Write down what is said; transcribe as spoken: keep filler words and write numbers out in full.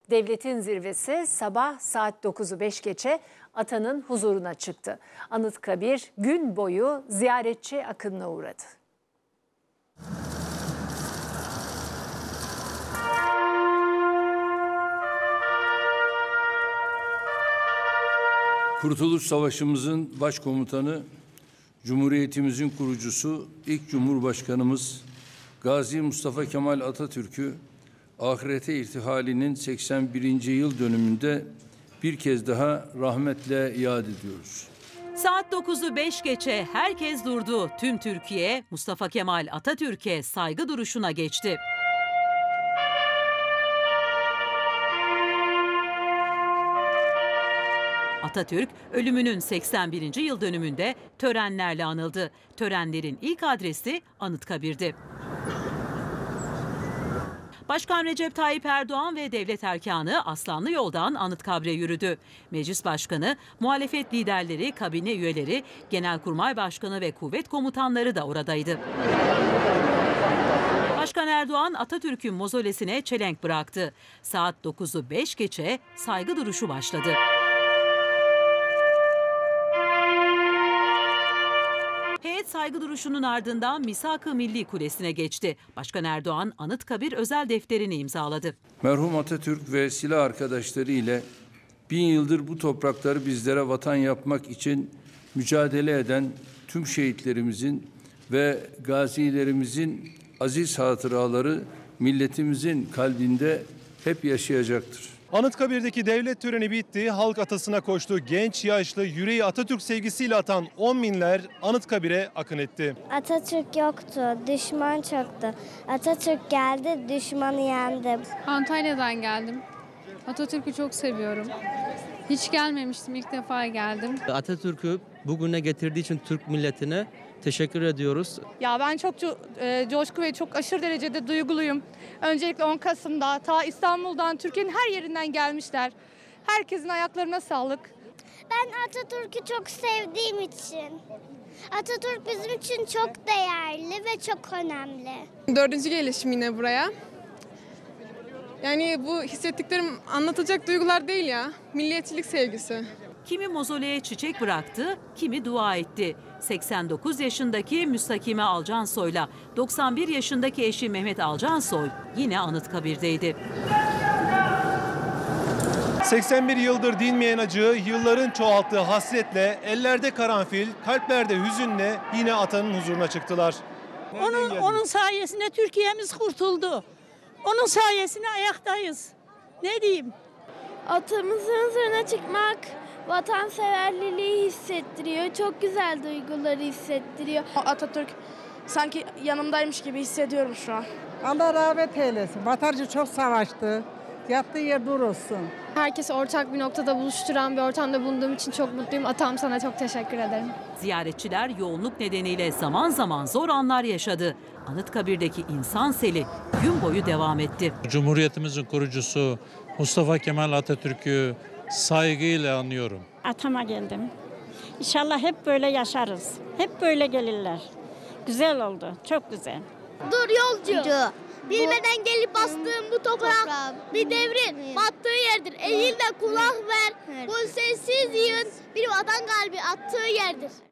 Devletin zirvesi sabah saat dokuzu beş geçe Atanın huzuruna çıktı. Anıtkabir gün boyu ziyaretçi akınına uğradı. Kurtuluş Savaşımızın başkomutanı, Cumhuriyetimizin kurucusu, ilk Cumhurbaşkanımız Gazi Mustafa Kemal Atatürk'ü ahirete irtihalinin seksen birinci yıl dönümünde bir kez daha rahmetle yad ediyoruz. Saat dokuzu beş geçe herkes durdu. Tüm Türkiye Mustafa Kemal Atatürk'e saygı duruşuna geçti. Atatürk ölümünün seksen birinci yıl dönümünde törenlerle anıldı. Törenlerin ilk adresi Anıtkabir'di. Başkan Recep Tayyip Erdoğan ve devlet erkanı Aslanlı Yol'dan Anıtkabir'e yürüdü. Meclis Başkanı, muhalefet liderleri, kabine üyeleri, Genelkurmay Başkanı ve kuvvet komutanları da oradaydı. Başkan Erdoğan Atatürk'ün mozolesine çelenk bıraktı. Saat dokuzu beş geçe saygı duruşu başladı. Heyet saygı duruşunun ardından Misak-ı Milli Kulesi'ne geçti. Başkan Erdoğan Anıtkabir özel defterini imzaladı. Merhum Atatürk ve silah arkadaşları ile bin yıldır bu toprakları bizlere vatan yapmak için mücadele eden tüm şehitlerimizin ve gazilerimizin aziz hatıraları milletimizin kalbinde hep yaşayacaktır. Anıtkabir'deki devlet töreni bitti, halk atasına koştu. Genç, yaşlı, yüreği Atatürk sevgisiyle atan on binler Anıtkabir'e akın etti. Atatürk yoktu, düşman çoktu. Atatürk geldi, düşmanı yendi. Antalya'dan geldim. Atatürk'ü çok seviyorum. Hiç gelmemiştim, ilk defa geldim. Atatürk'ü bugüne getirdiği için Türk milletine teşekkür ediyoruz. Ya ben çok e, coşku ve çok aşırı derecede duyguluyum. Öncelikle on Kasım'da ta İstanbul'dan, Türkiye'nin her yerinden gelmişler. Herkesin ayaklarına sağlık. Ben Atatürk'ü çok sevdiğim için. Atatürk bizim için çok değerli ve çok önemli. Dördüncü gelişim yine buraya. Yani bu hissettiklerim anlatacak duygular değil ya. Milliyetçilik sevgisi. Kimi mozoleye çiçek bıraktı, kimi dua etti. seksen dokuz yaşındaki Müstakime Alcansoy'la doksan bir yaşındaki eşi Mehmet Alcansoy yine Anıtkabir'deydi. seksen bir yıldır dinmeyen acı, yılların çoğalttığı hasretle, ellerde karanfil, kalplerde hüzünle yine Atanın huzuruna çıktılar. Onun, onun sayesinde Türkiye'miz kurtuldu. Onun sayesinde ayaktayız. Ne diyeyim? Atamızın huzuruna çıkmak vatanseverliliği hissettiriyor. Çok güzel duyguları hissettiriyor. Atatürk sanki yanımdaymış gibi hissediyorum şu an. Allah rahmet eylesin. Vatandaşı çok savaştı. Yattığı yer dur olsun. Herkesi ortak bir noktada buluşturan bir ortamda bulunduğum için çok mutluyum. Atam, sana çok teşekkür ederim. Ziyaretçiler yoğunluk nedeniyle zaman zaman zor anlar yaşadı. Anıtkabir'deki insan seli gün boyu devam etti. Cumhuriyetimizin kurucusu Mustafa Kemal Atatürk'ü saygıyla anıyorum. Atama geldim. İnşallah hep böyle yaşarız. Hep böyle gelirler. Güzel oldu. Çok güzel. Dur yolcu. Bilmeden gelip bastığım bu toprak bir devrin battığı yerdir. Eğil de kulak ver. Bu sessiz yığın bir vatan kalbi attığı yerdir.